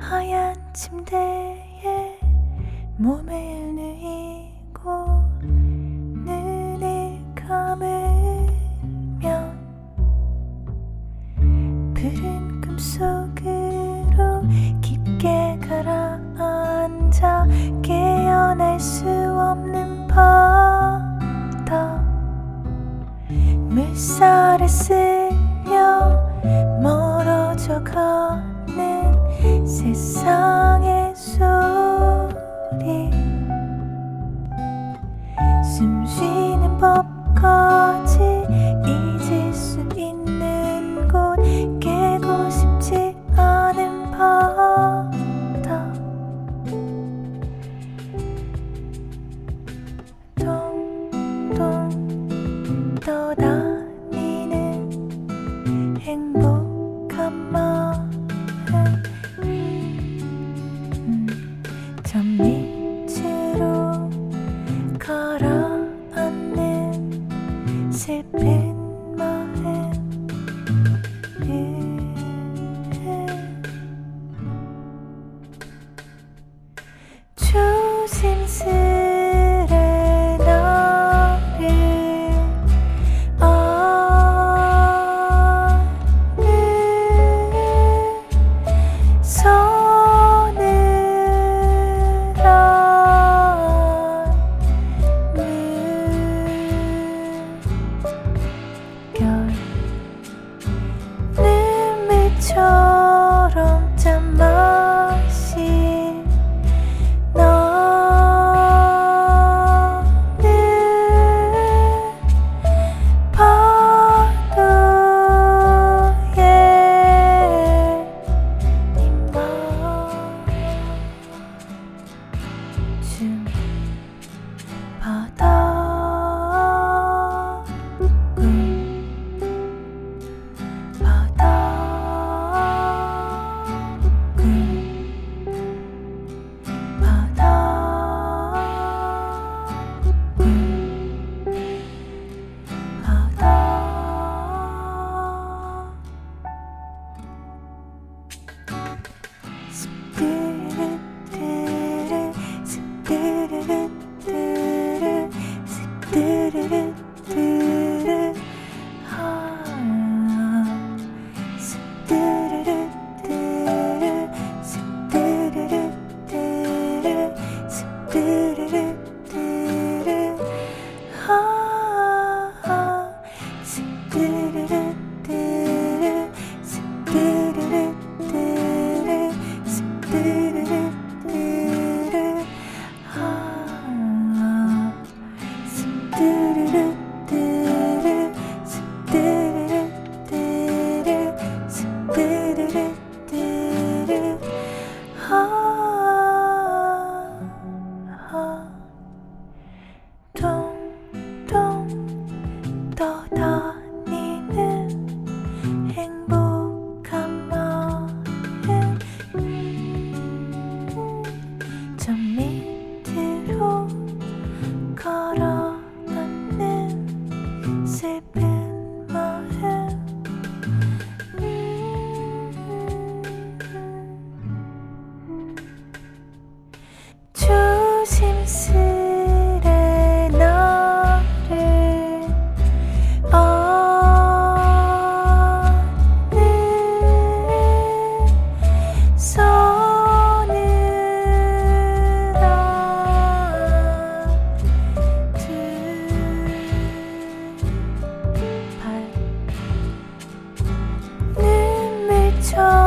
하얀 침대에 몸을 누이고 눈을 감으면 푸른 꿈속으로 깊게 가라앉아 깨어날 수 없는 바다 물살에 쓸려 멀어져 가는 세상의 소리 숨 쉬는 법까지 잊을 수 있는 곳 깨고 싶지 않은 바다 동동 떠다니는 행복한 마음 저 밑으로 가라앉는 슬픈 마음 조심스레 나를 안는 서늘한 물결 눈물처럼 짠맛이 나는 파도에 입맞춤 동동 떠다니는 행복한 마음 저 밑으로 가라앉는 슬픈 마음 조심스레 나를 안는 서늘한 두발 눈물처럼